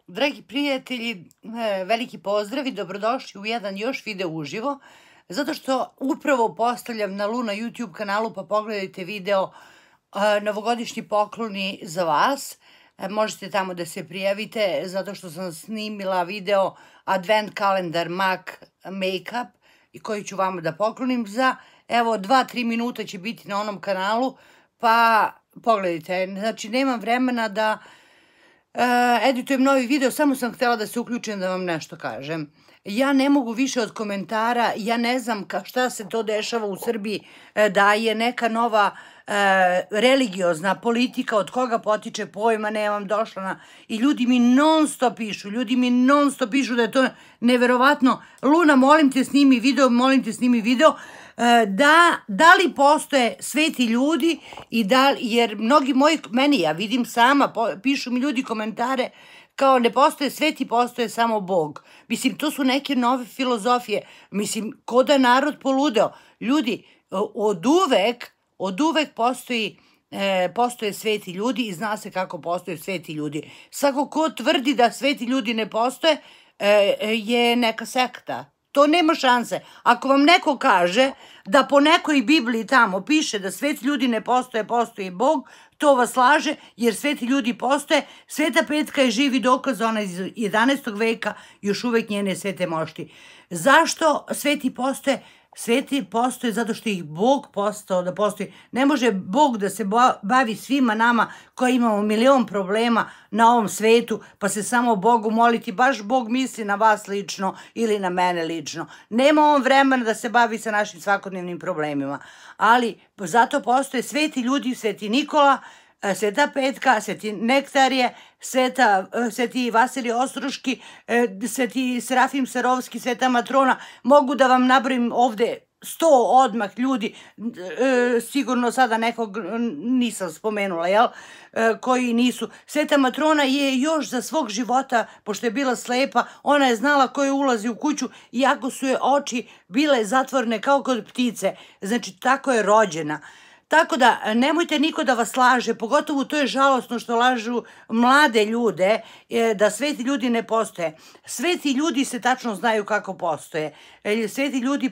Dragi prijatelji, veliki pozdrav i dobrodošli u jedan još video uživo, zato što upravo postavljam na Luna YouTube kanalu, pa pogledajte video novogodišnji pokloni za vas. Možete tamo da se prijavite, zato što sam snimila video Advent kalendar MAC Makeup i koji ću vama da poklonim za, evo, 2-3 minuta će biti na onom kanalu, pa pogledajte. Znači, nemam vremena da editujem novi video, samo sam htjela da se uključim da vam nešto kažem. Ja ne mogu više od komentara, ja ne znam šta se to dešava u Srbiji, da je neka nova religiozna politika, od koga potiče pojma, nemam došla na... I ljudi mi non stop pišu da je to neverovatno. Luna, molim te snimi video, da li postoje sveti ljudi, jer mnogi moji, ja vidim sama, pišu mi ljudi komentare kao ne postoje sveti, postoje samo Bog. Mislim, to su neke nove filozofije. Mislim, ko da narod poludeo. Ljudi, od uvek postoje sveti ljudi i zna se kako postoje sveti ljudi. Svako ko tvrdi da sveti ljudi ne postoje je neka sekta. To nema šanse. Ako vam neko kaže da po nekoj Bibliji tamo piše da sveti ljudi ne postoje, postoji Bog, to vas laže, jer sveti ljudi postoje. Sveta Petka je živi dokaz, ona iz 11. veka, još uvek njene svete mošti. Zašto sveti postoje? Sveti postoje zato što ih Bog postao da postoji. Ne može Bog da se bavi svima nama koji imamo milion problema na ovom svetu, pa se samo Bogu moliti, baš Bog misli na vas lično ili na mene lično. Nema on vremena da se bavi sa našim svakodnevnim problemima. Ali zato postoje sveti ljudi, sveti Nikola, Sveta Petka, sveti Nektarije, sveti Vasilije Ostroški, sveti Serafim Sarovski, sveta Matrona. Mogu da vam nabrojim ovde 100 odmah ljudi, sigurno sada nekog nisam spomenula, jel, koji nisu. Sveta Matrona je još za svog života, pošto je bila slepa, ona je znala ko je ulazi u kuću, iako su je oči bile zatvorene kao kod ptice. Znači, tako je rođena. Tako da, nemojte niko da vas laže, pogotovo to je žalosno što lažu mlade ljude, da sveti ljudi ne postoje. Sveti ljudi se tačno znaju kako postoje. Sveti ljudi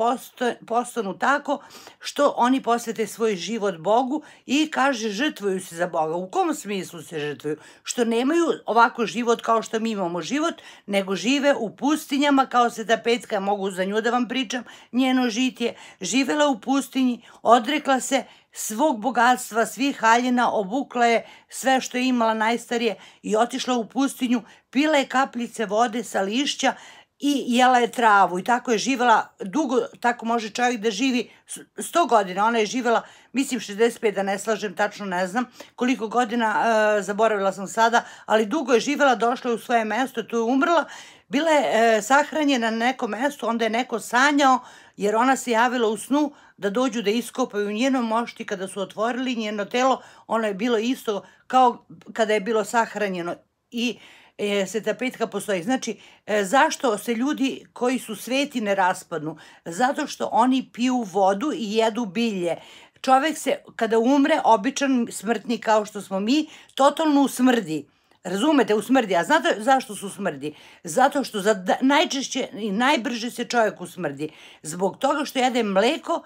postanu tako što oni posvete svoj život Bogu i kaže žrtvuju se za Boga. U kom smislu se žrtvuju? Što nemaju ovako život kao što mi imamo život, nego žive u pustinjama kao Sveta Petka, mogu za nju da vam pričam, njeno žitje. Živela u pustinji, odrekla se svog bogatstva, svih haljina, obukla je sve što je imala najstarije i otišla u pustinju, pila je kapljice vode sa lišća i jela je travu i tako je živela dugo, tako može čovjek da živi 100 godina. Ona je živela, mislim 65, da ne slažem, tačno ne znam koliko godina, zaboravila sam sada, ali dugo je živela, došla je u svoje mesto, tu je umrla, bila je sahranjena na nekom mestu, onda je neko sanjao, jer ona se javila u snu da dođu da iskopaju njenom mošti. Kada su otvorili njeno telo, ono je bilo isto kao kada je bilo sahranjeno i Sveta Petka postoji. Znači, zašto se ljudi koji su sveti ne raspadnu? Zato što oni piju vodu i jedu bilje. Čovek se, kada umre, običan smrtnik kao što smo mi, totalno usmrdi. Razumete, usmrdi. A znate zašto su smrdi? Zato što najčešće i najbrže se čovjek usmrdi. Zbog toga što jede mleko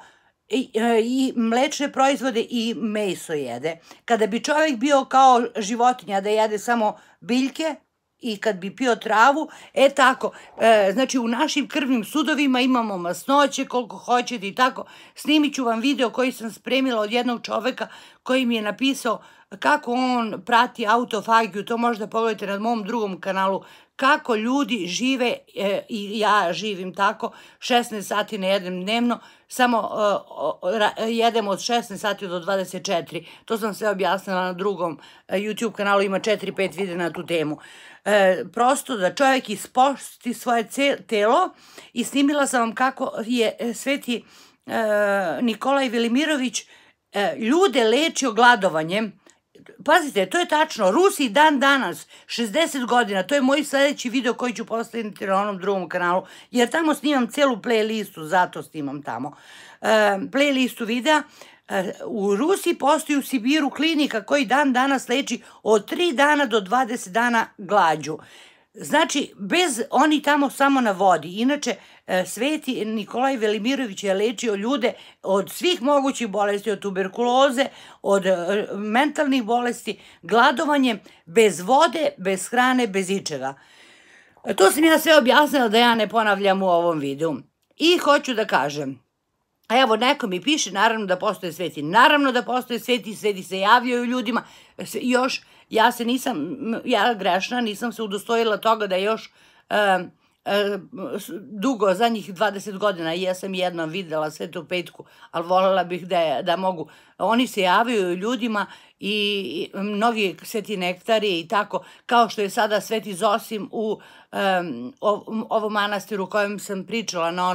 i mlečne proizvode i meso jede. Kada bi čovjek bio kao životinja da jede samo biljke i kad bi pio travu, tako, znači u našim krvnim sudovima imamo masnoće koliko hoćete i tako. Snimit ću vam video koji sam spremila od jednog čoveka koji mi je napisao kako on prati autofagiju, to možda pogledajte na mom drugom kanalu, kako ljudi žive i ja živim tako, 16 sati ne jedem dnevno, samo jedem od 16 sati do 24. To sam sve objasnila na drugom YouTube kanalu, ima 4-5 videa na tu temu. Prosto da čovjek isposti svoje telo i snimila sam vam kako je sveti Nikolaj Velimirović ljude lečio gladovanjem. Pazite, to je tačno, Rusi dan danas, 60 godina, to je moj sledeći video koji ću postaviti na onom drugom kanalu, jer tamo snimam celu playlistu, zato snimam tamo playlistu videa. U Rusiji postoji u Sibiru klinika koji dan danas leči od 3 dana do 20 dana glađu. Znači, oni tamo samo na vodi. Inače, Sveti Nikolaj Velimirović je lečio ljude od svih mogućih bolesti, od tuberkuloze, od mentalnih bolesti, gladovanjem, bez vode, bez hrane, bez ičega. To sam ja sve objasnila da ja ne ponavljam u ovom videu. I hoću da kažem, evo, neko mi piše, naravno da postoje sveti. Naravno da postoje sveti, sveti se javljaju ljudima. Još, ja grešna, nisam se udostojila toga da još dugo, zadnjih 20 godina, ja sam jednom videla Svetu Petku, ali voljela bih da mogu. Oni se javljaju ljudima i mnogi sveti nektari i tako, kao što je sada Sveti Zosim u ovom manastiru u kojem sam pričala na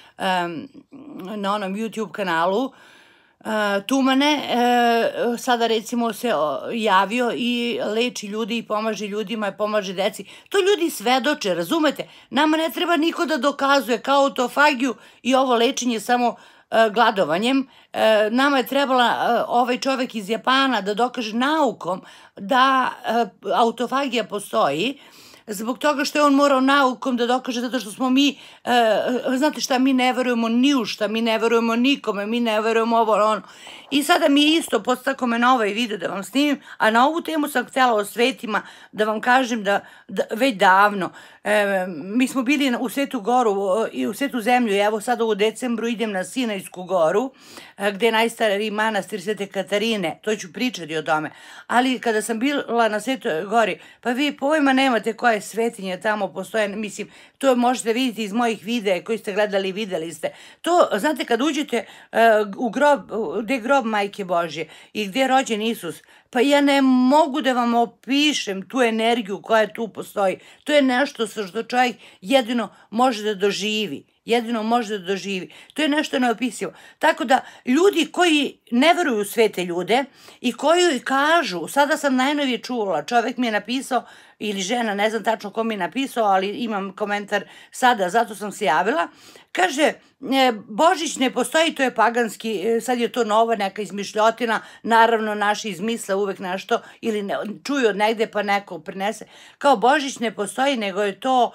onom YouTube kanalu, Tumane, sada recimo se javio i leči ljudi i pomaže ljudima i pomaže deci. To ljudi svedoče, razumete? Nama ne treba niko da dokazuje kao autofagiju i ovo lečenje samo gladovanjem. Nama je trebala ovaj čovek iz Japana da dokaže naukom da autofagija postoji, zbog toga što je on morao naukom da dokaže, zato što smo mi, znate šta, mi ne verujemo ni u šta, mi ne verujemo nikome, mi ne verujemo ovo, ono. I sada mi isto podstako me na ovaj video da vam snimim, a na ovu temu sam htjela o svetima da vam kažem da već davno, mi smo bili u Svetu Goru i u Svetu Zemlju, i evo sada u decembru idem na Sinajsku goru, gde je najstariji manastir Svete Katarine, to ću pričati o tome, ali kada sam bila na Svetoj Gori, pa vi pojma nemate koje svetinje tamo postoje, mislim, to možete vidjeti iz mojih videa koji ste gledali i videli ste. To, znate, kad uđete u grob, gde je grob Majke Božje i gde je rođen Isus, pa ja ne mogu da vam opišem tu energiju koja tu postoji. To je nešto što čovjek jedino može da doživi. To je nešto neopisivo. Tako da, ljudi koji ne veruju u svete ljude i koji kažu, sada sam najnovije čula, čovjek mi je napisao, ili žena, ne znam tačno ko mi je napisao, ali imam komentar sada, zato sam se javila, kaže, Božić ne postoji, to je paganski, sad je to nova neka izmišljotina, naravno naši izmisle uvek nešto, ili čuju od negde pa neko prinese, kao Božić ne postoji, nego je to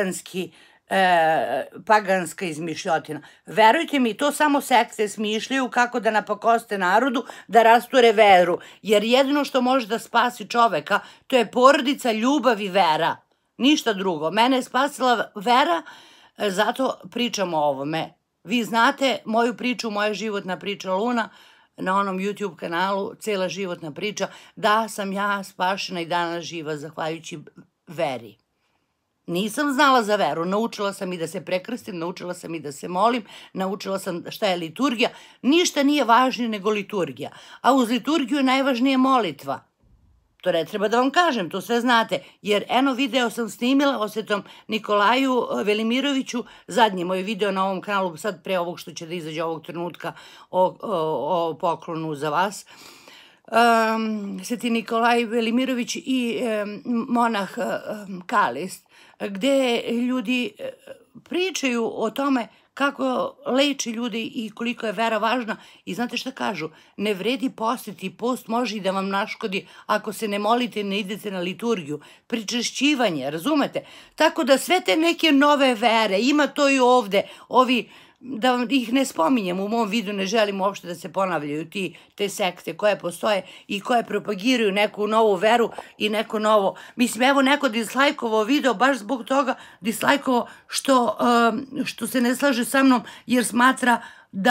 paganska izmišljotina. Verujte mi, to samo sekte smišljaju kako da napakoste narodu, da rasture veru, jer jedino što može da spasi čoveka, to je porodica, ljubav i vera. Ništa drugo. Mene je spasila vera, zato pričam o ovome. Vi znate moju priču, moja životna priča Luna, na onom YouTube kanalu, cela životna priča, da sam ja spašena i danas živa zahvaljujući veri. Nisam znala za veru, naučila sam i da se prekrstim, naučila sam i da se molim, naučila sam šta je liturgija. Ništa nije važnije nego liturgija, a uz liturgiju je najvažnije molitva. To ne treba da vam kažem, to sve znate, jer eno video sam snimila o Svetom Nikolaju Velimiroviću, zadnji moj video na ovom kanalu, sad pre ovog što će da izađe ovog trenutka o poklonu za vas. Sveti Nikolaj Velimirović i monah Kalist, gde ljudi pričaju o tome kako leči ljudi i koliko je vera važna. I znate šta kažu? Ne vredi postiti, post može i da vam naškodi ako se ne molite i ne idete na liturgiju. Pričešćivanje, razumete? Tako da sve te neke nove vere, ima to i ovde, da ih ne spominjem u mom videu, ne želim uopšte da se ponavljaju te sekte koje postoje i koje propagiraju neku novu veru i neko novo. Mislim, evo neko dislajkovo video, baš zbog toga dislajkovo što se ne slaže sa mnom jer smatra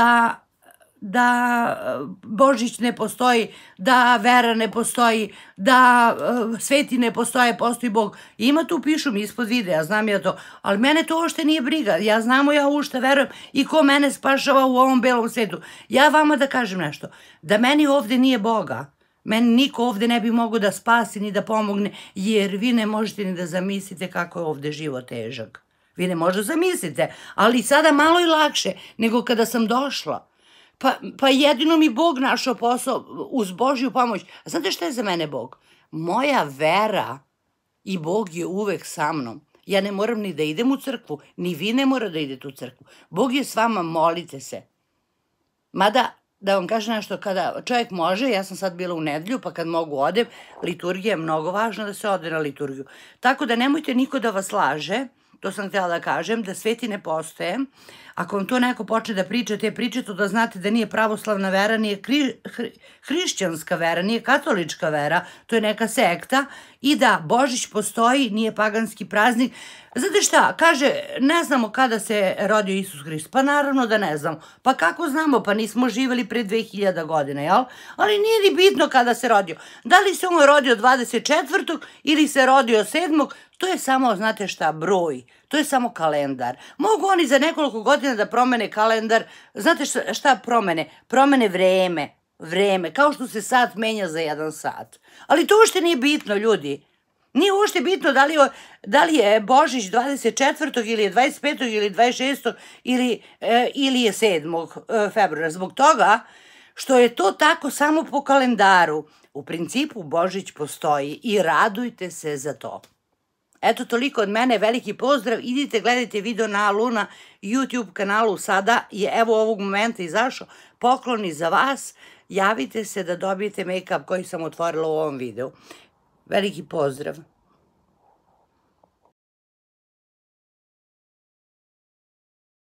da Božić ne postoji, da vera ne postoji, da sveti ne postoje, postoji Bog. Ima tu, pišu mi ispod videa, znam ja to, ali mene to uopšte nije briga. Ja znamo ja u šta verujem i ko mene spašava u ovom belom svetu. Ja vama da kažem nešto, da meni ovde nije Boga, meni niko ovde ne bi mogao da spasi ni da pomogne, jer vi ne možete ni da zamislite kako je ovde život težak. Vi ne možete zamislite, ali sada malo i lakše nego kada sam došla. Pa jedino mi Bog našao posao uz Božju pomoć. A znate šta je za mene Bog? Moja vera i Bog je uvek sa mnom. Ja ne moram ni da idem u crkvu, ni vi ne morate da idete u crkvu. Bog je s vama, molite se. Mada da vam kažem nešto, kada čovjek može, ja sam sad bila u nedelju, pa kad mogu odem, liturgija je mnogo važno da se ode na liturgiju. Tako da nemojte niko da vas laže, to sam htjela da kažem, da sveti ne postoje. Ako vam to neko počne da priča, te priče, to da znate da nije pravoslavna vera, nije hrišćanska vera, nije katolička vera, to je neka sekta, i da Božić postoji, nije paganski praznik. Znate šta, kaže, ne znamo kada se rodio Isus Hrist, pa naravno da ne znamo. Pa kako znamo, pa nismo živjeli pre 2000 godina, jel? Ali nije ni bitno kada se rodio. Da li se on rodio 24. ili se rodio 7. To je samo, znate šta, broj. To je samo kalendar. Mogu oni za nekoliko godina da promene kalendar. Znate šta promene? Promene vreme, kao što se sat menja za 1 sat. Ali to uopšte nije bitno, ljudi. Nije uopšte bitno da li je Božić 24. ili je 25. ili 26. ili je 7. februara. Zbog toga što je to tako samo po kalendaru. U principu Božić postoji i radujte se za to. Eto, toliko od mene, veliki pozdrav, idite, gledajte video na Luna YouTube kanalu, sada je evo ovog momenta izašao, pokloni za vas, javite se da dobijete make-up koji sam otvorila u ovom videu. Veliki pozdrav.